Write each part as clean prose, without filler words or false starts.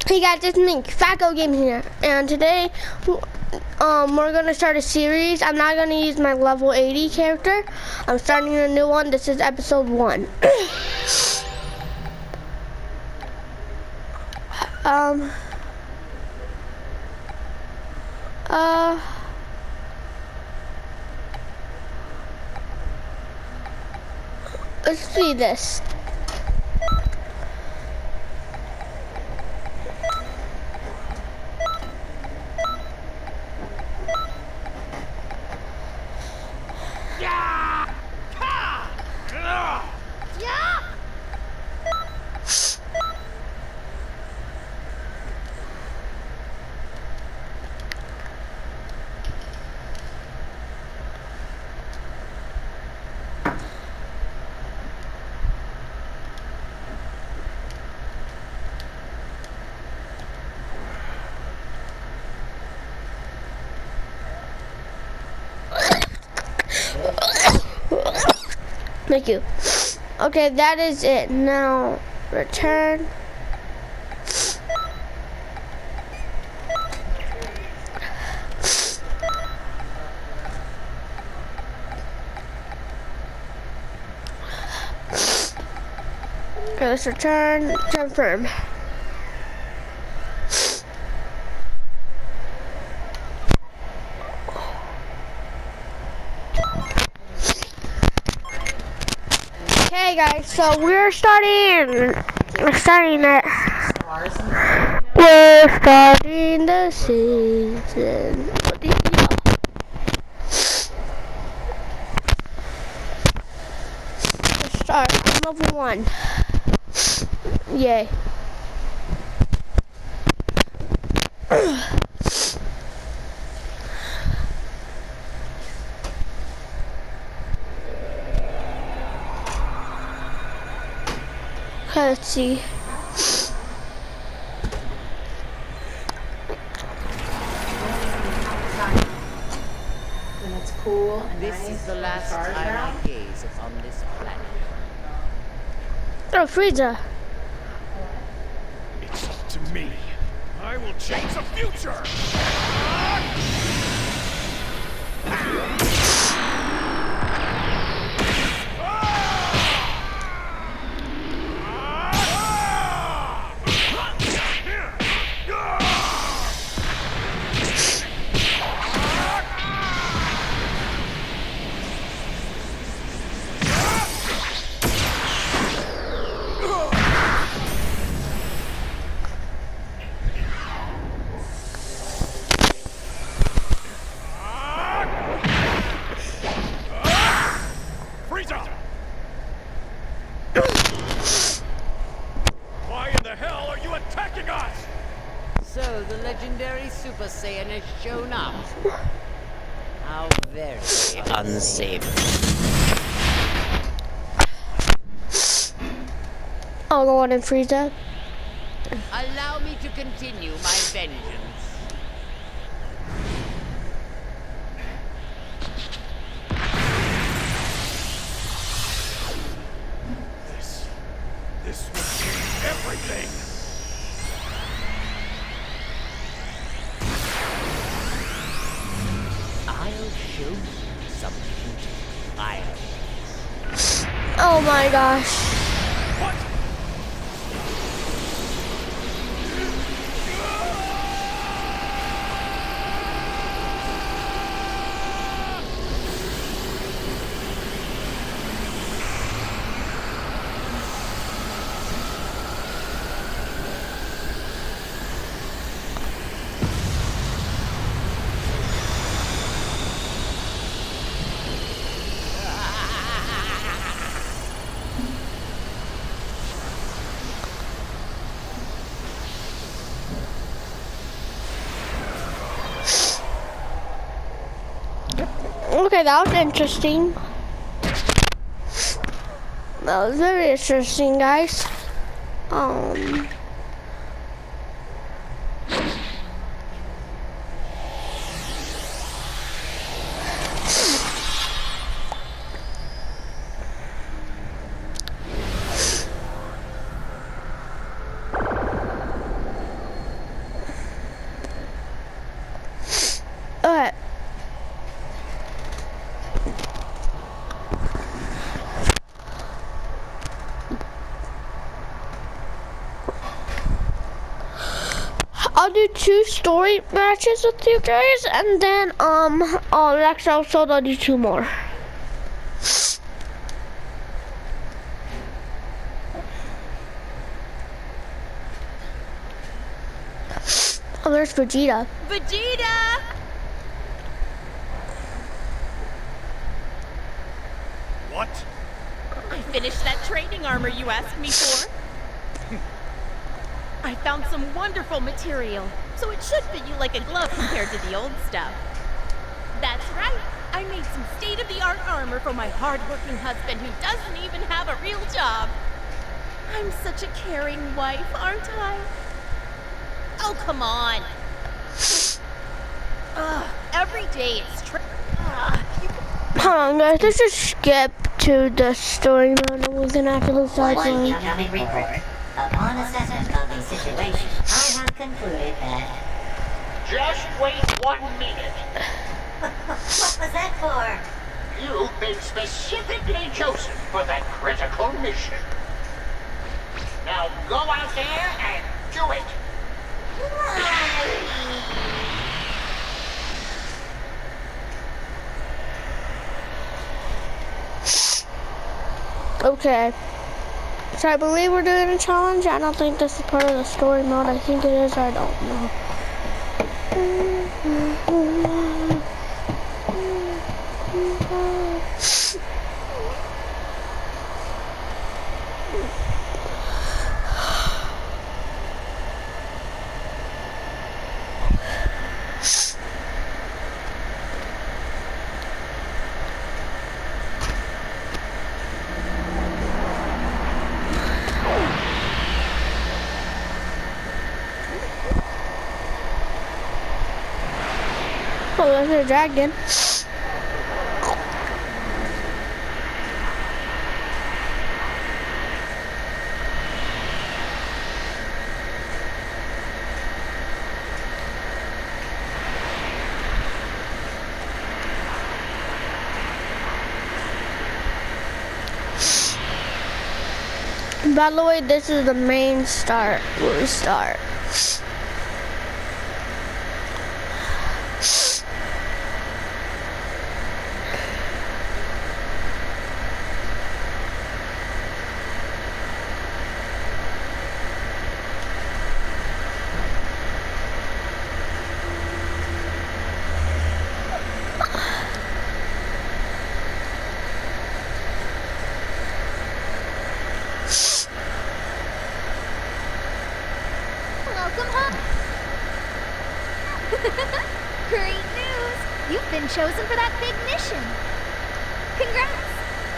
Hey guys, it's me, Fatco Games here, and today we're gonna start a series. I'm not gonna use my level 80 character. I'm starting a new one. This is episode 1. Let's see this. Thank you. Okay, that is it. Now, return. Okay, let's return. Confirm. Hey guys, so we're starting the season. What do you know? Let's start level 1. Yay. Okay, let's see. When it's cool and This nice is the last and time stars I gaze upon this planet. Oh, Frieza. It's up to me. I will change the future! Why in the hell are you attacking us? So the legendary Super Saiyan has shown up. How very unsafe. Oh, the one in Frieza. Allow me to continue my vengeance. This will change everything! I'll show you something violent. Oh my gosh. What? Okay, that was interesting. That was very interesting, guys. I'll do 2 story matches with you guys, and then next episode I'll do 2 more. Oh, there's Vegeta. Vegeta! What? I finished that training armor you asked me for. I found some wonderful material, so it should fit you like a glove compared to the old stuff. That's right. I made some state-of-the-art armor for my hard-working husband who doesn't even have a real job. I'm such a caring wife, aren't I? Oh, come on. Every day it's Hold on, guys. Let's just skip to the story mode, and we're gonna have to lose that One one. incoming report. Upon assessment of the situation, I have concluded that... Just wait 1 minute. What was that for? You've been specifically chosen for that critical mission. Now go out there and do it. Okay. So I believe we're doing a challenge. I don't think this is part of the story mode. I think it is. I don't know. Oh, there's a dragon. By the way, this is the main start. Where we start. Welcome home. Great news! You've been chosen for that big mission. Congrats!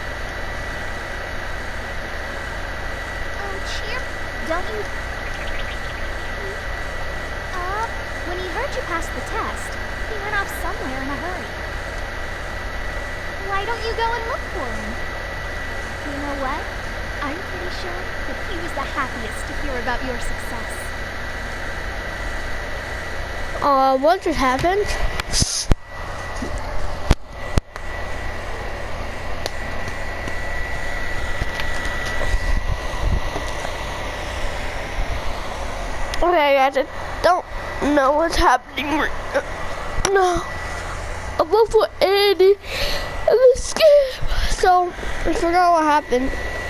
Oh, cheer. Don't you... when he heard you passed the test, he went off somewhere in a hurry. Why don't you go and look for him? You know what? I'm pretty sure that he was the happiest to hear about your success. What just happened? Okay, guys, I don't know what's happening right now. No. I'm level 80 in this game, so I forgot what happened.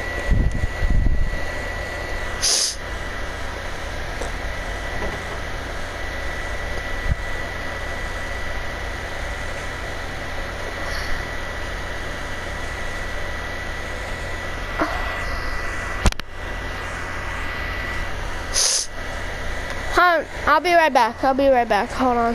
I'll be right back. Hold on.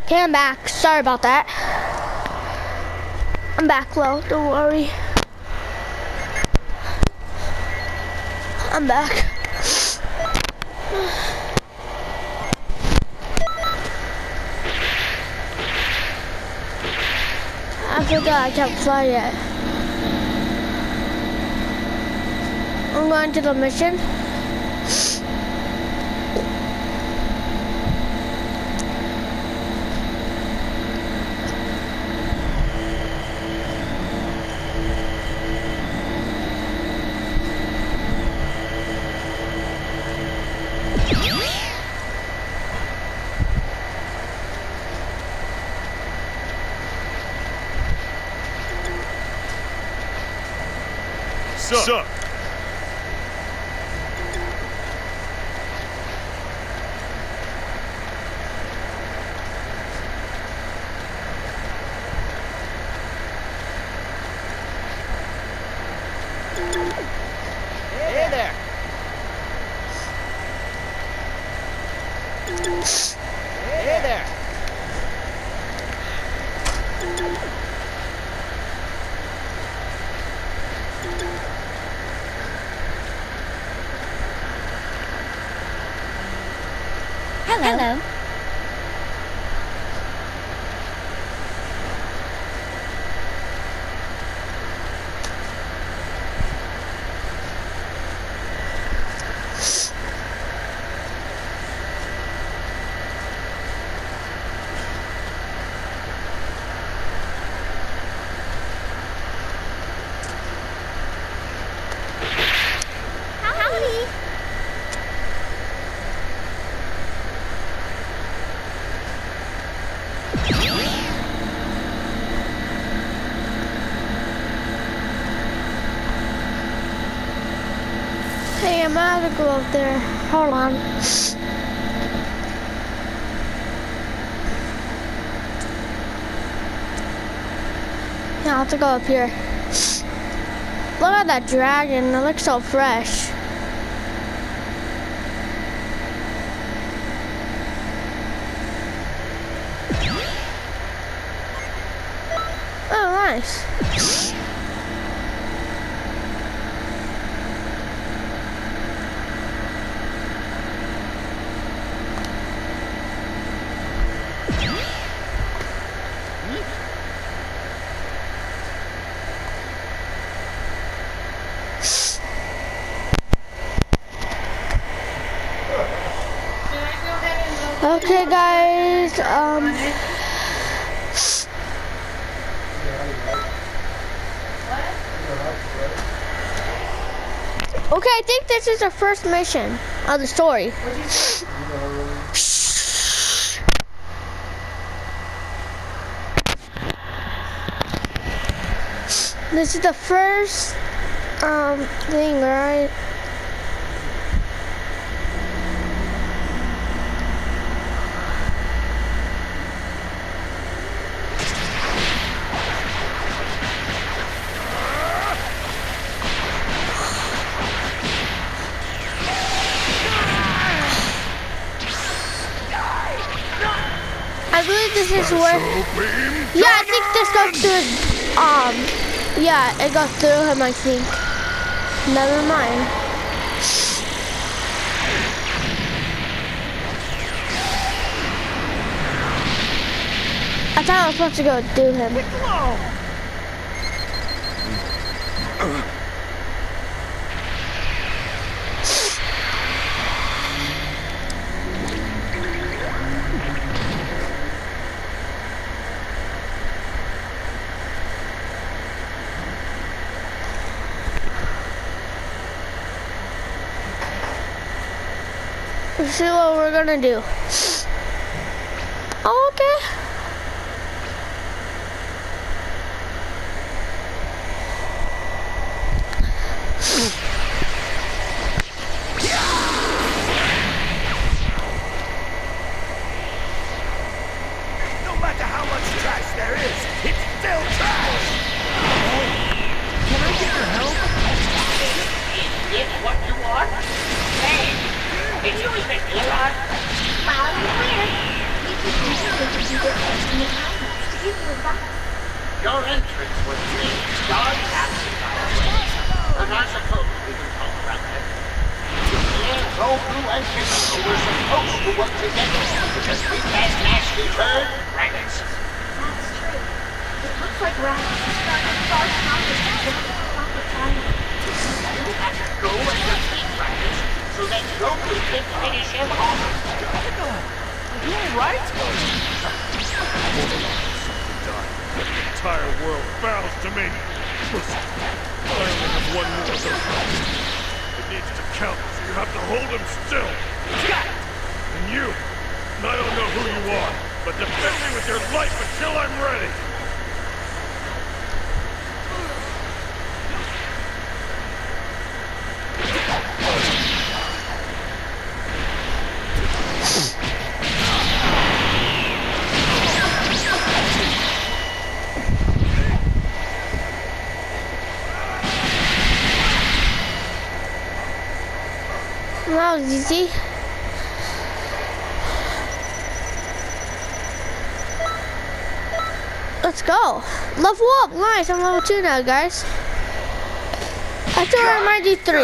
Okay, I'm back. Sorry about that. I'm back, Lo. Don't worry. I'm back. I forgot I can't fly yet. I'm going to the mission. Sup? Hey there. Hey there. Hello. Howdy. Hey, I'm gonna go up there. Hold on. Yeah, I'll have to go up here. Look at that dragon. It looks so fresh. Oh, nice. Okay, guys. Okay, I think this is the first mission of the story. This is the first thing, right? I believe this is where. Yeah, I think this goes through. Yeah, it goes through him. I think. Never mind. I thought I was supposed to go do him. Let's see what we're gonna do. Oh, okay. No matter how much trash there is, it's still trash! Can I get your help? Is this what you want? Hey, did you even hear us? Well, different from the kindness to give you advice. Your entrance was deemed non-active by the way. And I suppose we can talk about that. Goku and Piccolo were supposed to work together to defeat that nasty turd, Raditz. That's true. It looks like Raditz is starting far stronger than the proper time. You have to go and defeat Raditz so that Goku can finish him off. Are you alright? The entire world bows to me. Listen, I only have one more of those rights. It needs to count, so you have to hold him still. Got it! And you, I don't know who you are, but defend me with your life until I'm ready. That was easy. Let's go. Level up. Nice. I'm level 2 now, guys. I still remind you 3.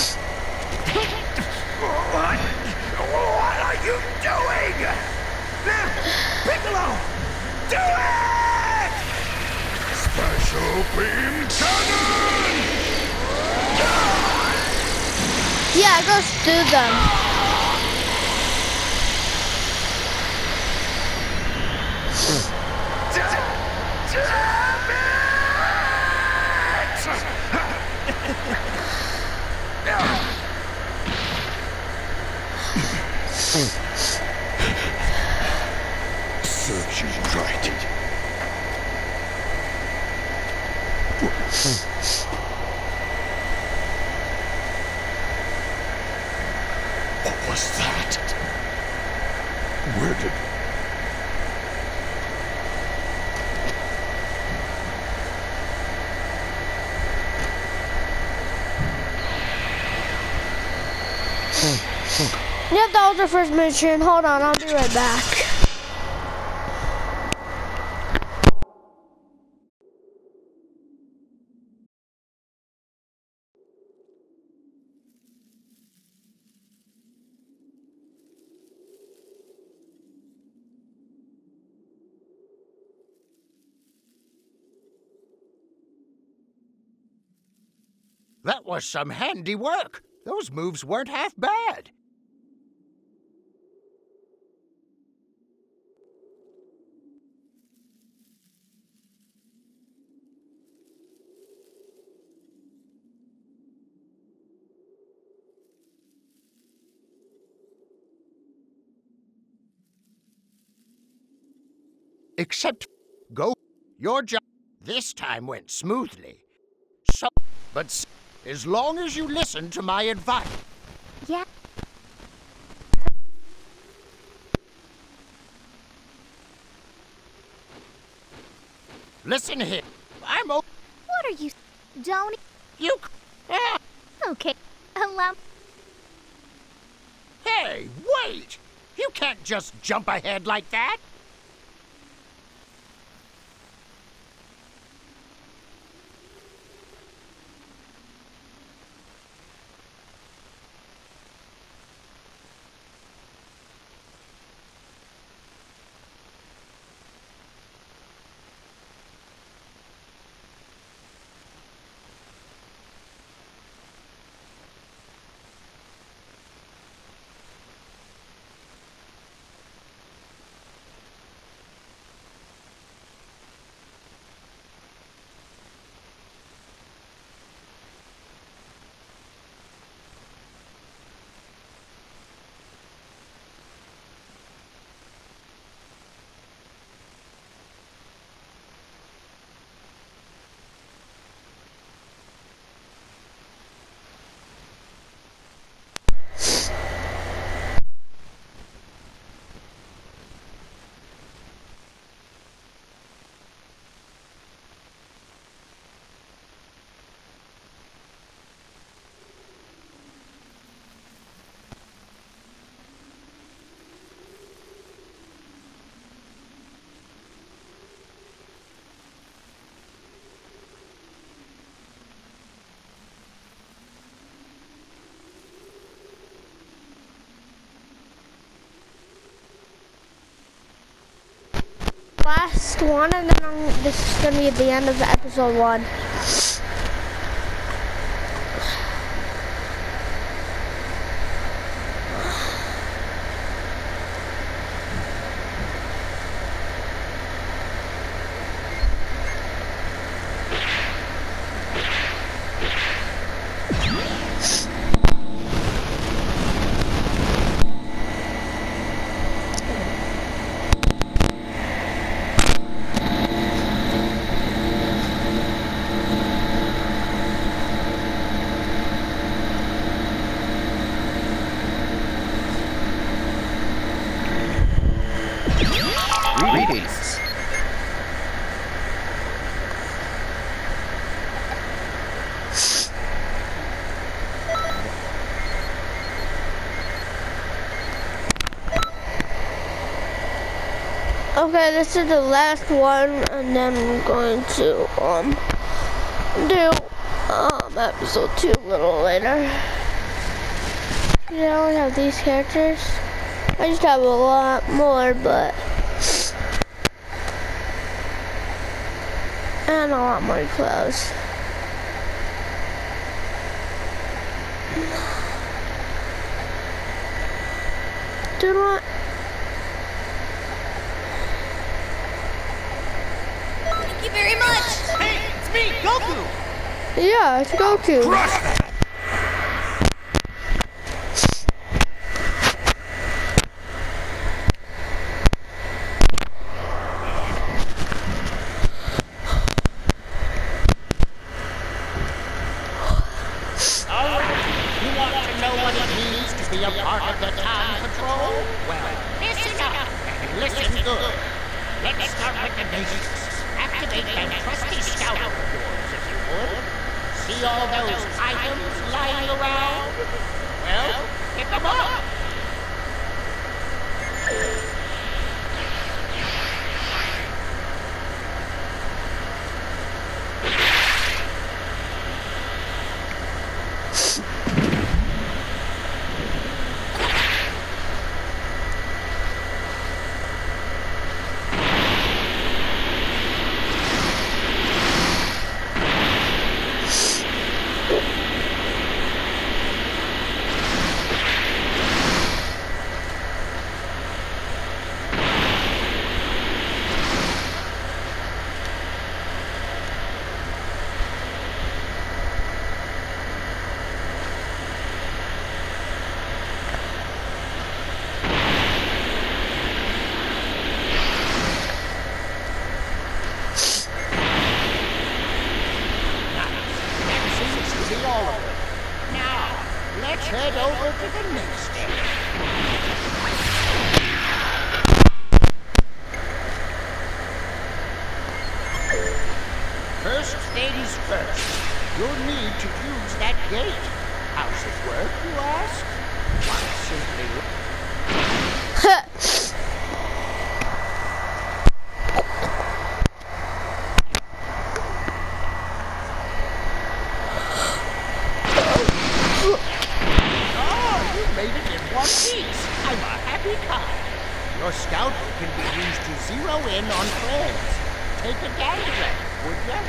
What are you doing? Piccolo! Do it! Special beam cannon! Yeah, go do them. Serves you right. What was that? Where did... Yep, that was the first mission. Hold on, I'll be right back. That was some handy work. Those moves weren't half bad. Except, go. Your job this time went smoothly. So, but as long as you listen to my advice. Yeah. Listen here. What are you... Don't... You... Ah, Okay. Allow... hey, wait! You can't just jump ahead like that. last one, and then this is gonna be the end of episode 1. Greetings. Okay, this is the last one, and then I'm going to do episode 2 a little later. Yeah, I only have these characters. I just have a lot more, but and a lot more clothes. Do not. Thank you very much. Hey, it's me, Goku! Yeah, it's Goku. Crush that! You want to know what it means to be a part of the Time Patrol? Well, listen up and listen good. Let's start with the basics. Activate that trusty scouter of yours, if you would. See all those items lying around? Well, pick them up. Now, let's head over to the next area. First things first, you'll need to use that gate. How's it work, you ask? Why, simply... made it in one piece. I'm a happy guy. Your scouter can be used to zero in on friends. Take a gander at it, would ya?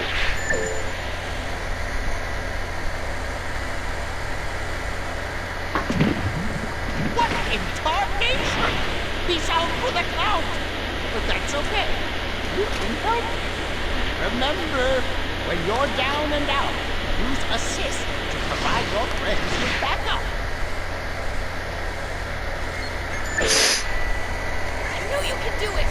What in tarnation? He's out for the count. But that's okay. You can help me. Remember, when you're down and out, use assist to provide your friends with backup. I know you can do it.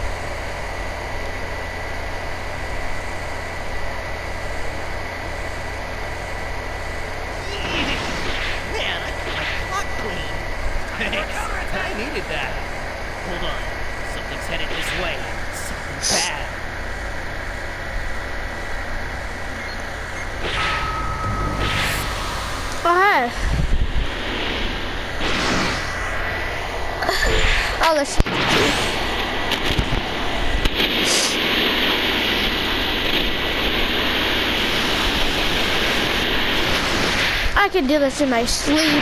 Man, I got my clock clean. Thanks. I needed that. Hold on. Something's headed this way. Something bad. Oh, hey. Oh, let's. I can do this in my sleep.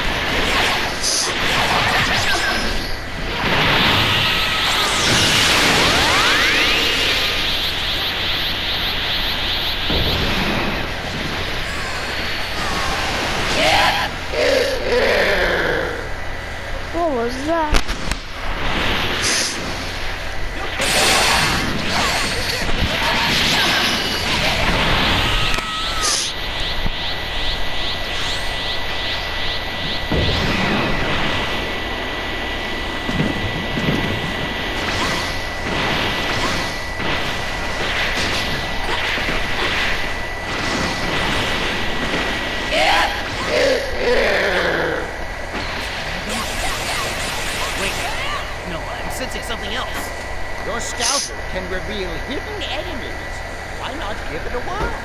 Your scouter can reveal hidden enemies. Why not give it a whirl?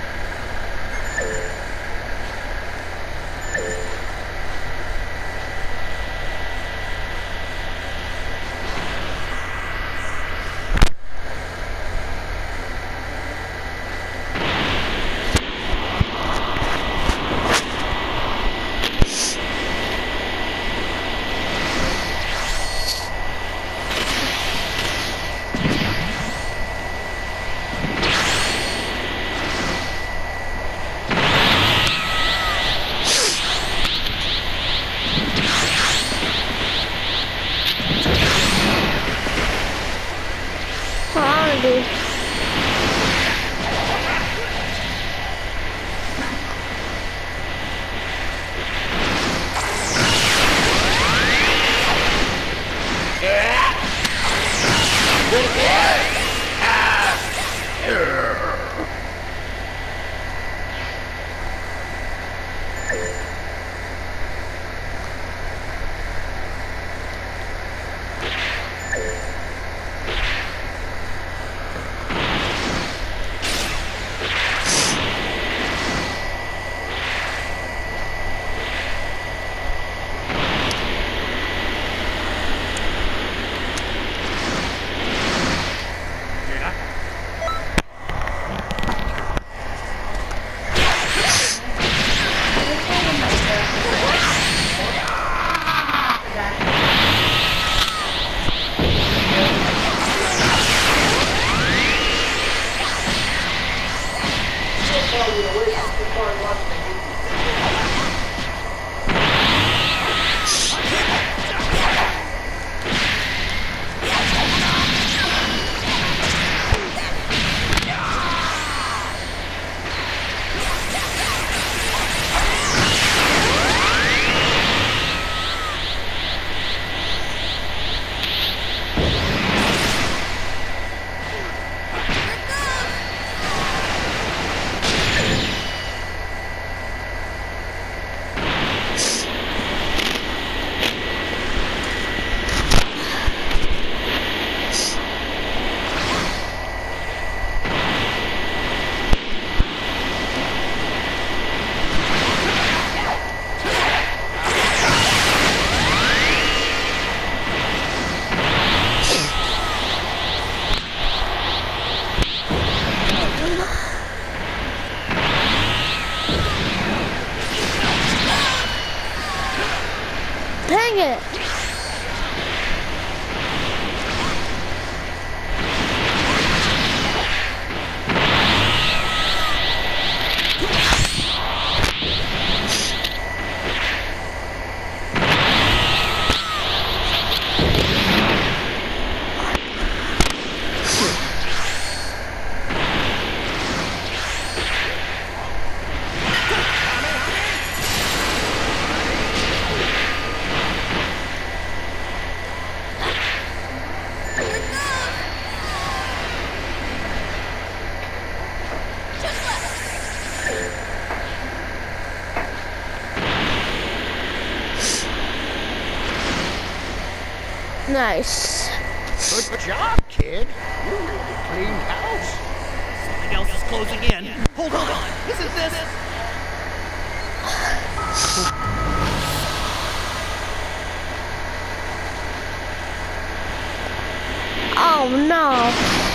Dang it! Nice. Good job, kid. You really cleaned house. Something else is closing in. Hold on. Isn't this? Oh no.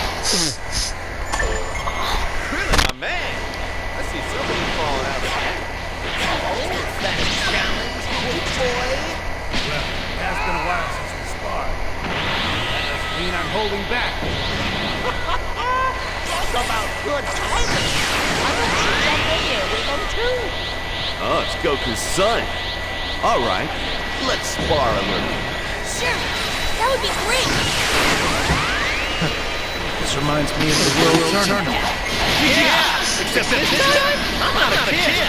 Krillin, my man. I see somebody falling out of the hat. Oh, that challenge, good boy. Well, it has been a while since we sparred. That doesn't mean I'm holding back. Talk about good timing. I bet you jump in here with them too. Oh, it's Goku's son. All right, let's spar a little. Sure, that would be great. This reminds me of the World Tournament. Yeah, except this time, I'm not a kid.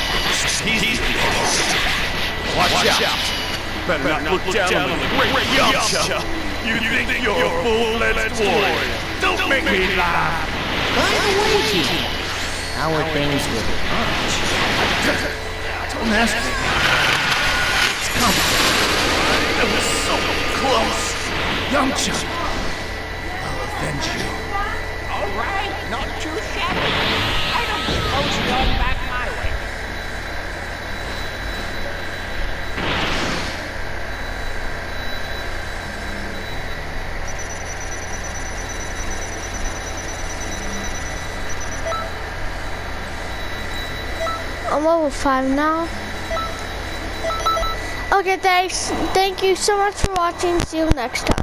Watch out. Better not look down on the great Yamcha. You think you're a full-fledged warrior. Don't make me laugh. By the way, Gene, how are things with your punch? Don't ask me. It's complicated. It was so close. Yamcha. I'm level 5 now. Okay, thanks. Thank you so much for watching. See you next time.